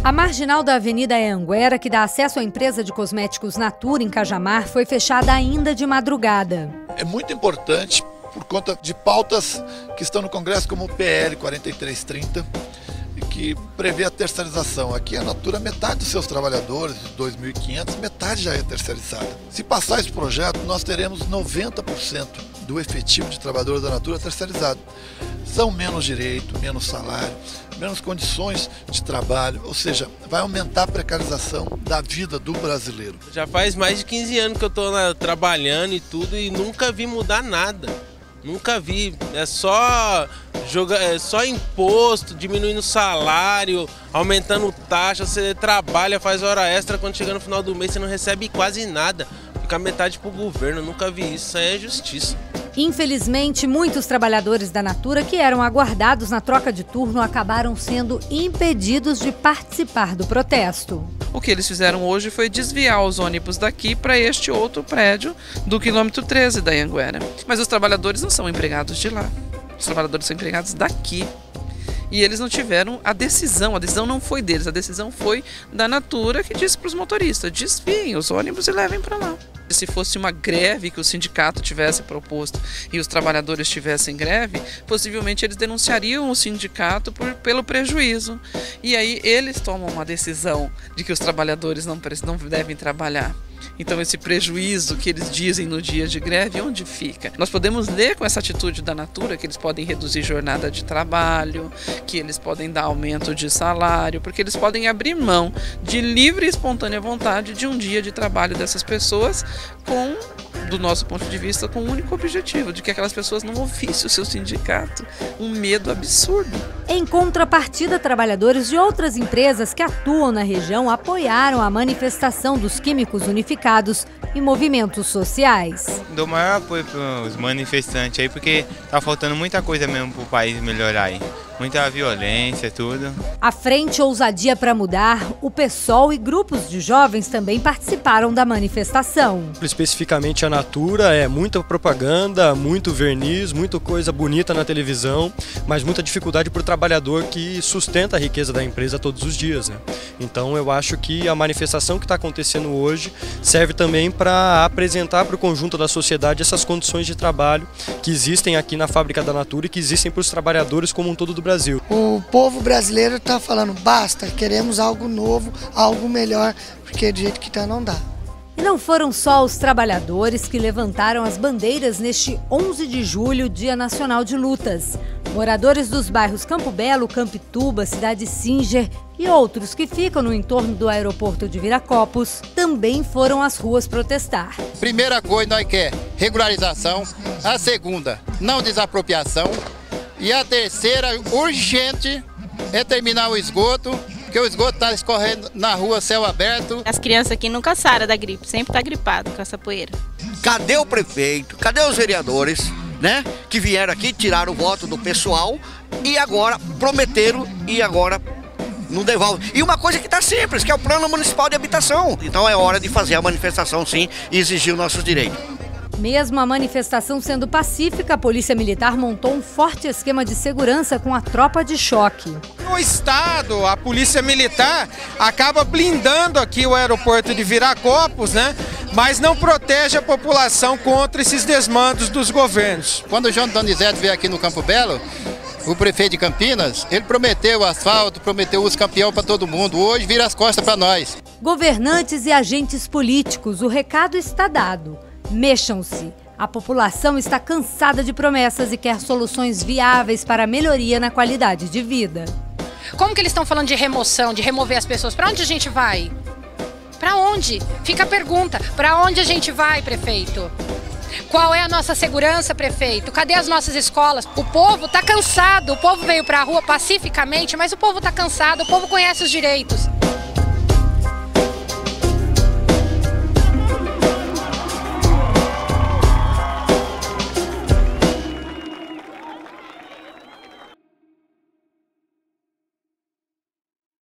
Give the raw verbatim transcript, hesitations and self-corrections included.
A marginal da Avenida Anhanguera, que dá acesso à empresa de cosméticos Natura, em Cajamar, foi fechada ainda de madrugada. É muito importante por conta de pautas que estão no Congresso, como o P L quarenta e três trinta, que prevê a terceirização. Aqui a Natura, metade dos seus trabalhadores, dois mil e quinhentos, metade já é terceirizada. Se passar esse projeto, nós teremos noventa por cento do efetivo de trabalhadores da Natura terceirizado. São menos direito, menos salário, menos condições de trabalho, ou seja, vai aumentar a precarização da vida do brasileiro. Já faz mais de quinze anos que eu estou trabalhando e tudo e nunca vi mudar nada. Nunca vi, é só, joga, é só imposto, diminuindo o salário, aumentando taxa, você trabalha, faz hora extra, quando chega no final do mês você não recebe quase nada, fica metade pro governo, nunca vi isso, isso aí é justiça. Infelizmente, muitos trabalhadores da Natura que eram aguardados na troca de turno acabaram sendo impedidos de participar do protesto. O que eles fizeram hoje foi desviar os ônibus daqui para este outro prédio do quilômetro treze da Anhanguera. Mas os trabalhadores não são empregados de lá, os trabalhadores são empregados daqui. E eles não tiveram a decisão, a decisão não foi deles, a decisão foi da Natura, que disse para os motoristas: desviem os ônibus e levem para lá. Se fosse uma greve que o sindicato tivesse proposto e os trabalhadores tivessem greve, possivelmente eles denunciariam o sindicato por, pelo prejuízo. E aí eles tomam uma decisão de que os trabalhadores não, não devem trabalhar. Então esse prejuízo que eles dizem no dia de greve, onde fica? Nós podemos ler com essa atitude da Natura que eles podem reduzir jornada de trabalho, que eles podem dar aumento de salário, porque eles podem abrir mão de livre e espontânea vontade de um dia de trabalho dessas pessoas com, do nosso ponto de vista, com o único objetivo de que aquelas pessoas não ouvissem o seu sindicato. Um medo absurdo. Em contrapartida, trabalhadores de outras empresas que atuam na região apoiaram a manifestação dos químicos unificados em movimentos sociais. Dou maior apoio para os manifestantes aí, porque tá faltando muita coisa mesmo para o país melhorar aí. Muita violência, tudo. A Frente Ousadia para Mudar, o PSOL e grupos de jovens também participaram da manifestação. Especificamente a Natura, é muita propaganda, muito verniz, muita coisa bonita na televisão, mas muita dificuldade para o trabalhador que sustenta a riqueza da empresa todos os dias, né? Então eu acho que a manifestação que está acontecendo hoje serve também para apresentar para o conjunto da sociedade essas condições de trabalho que existem aqui na fábrica da Natura e que existem para os trabalhadores como um todo do Brasil. O povo brasileiro está falando: basta, queremos algo novo, algo melhor, porque do jeito que está não dá. E não foram só os trabalhadores que levantaram as bandeiras neste onze de julho, Dia Nacional de Lutas. Moradores dos bairros Campo Belo, Campituba, Cidade Singer e outros que ficam no entorno do aeroporto de Viracopos também foram às ruas protestar. Primeira coisa, nós quer regularização. A segunda, não desapropriação. E a terceira, urgente, é terminar o esgoto, porque o esgoto está escorrendo na rua, céu aberto. As crianças aqui nunca saram da gripe, sempre está gripado com essa poeira. Cadê o prefeito? Cadê os vereadores, né? Que vieram aqui, tiraram o voto do pessoal e agora prometeram e agora não devolvem. E uma coisa que está simples, que é o Plano Municipal de Habitação. Então é hora de fazer a manifestação, sim, e exigir os nossos direitos. Mesmo a manifestação sendo pacífica, a Polícia Militar montou um forte esquema de segurança com a tropa de choque. No estado, a Polícia Militar acaba blindando aqui o aeroporto de Viracopos, né? Mas não protege a população contra esses desmandos dos governos. Quando o João Donizete veio aqui no Campo Belo, o prefeito de Campinas, ele prometeu asfalto, prometeu uso campeão para todo mundo. Hoje vira as costas para nós. Governantes e agentes políticos, o recado está dado. Mexam-se. A população está cansada de promessas e quer soluções viáveis para a melhoria na qualidade de vida. Como que eles estão falando de remoção, de remover as pessoas? Para onde a gente vai? Para onde? Fica a pergunta. Para onde a gente vai, prefeito? Qual é a nossa segurança, prefeito? Cadê as nossas escolas? O povo está cansado. O povo veio para a rua pacificamente, mas o povo está cansado. O povo conhece os direitos.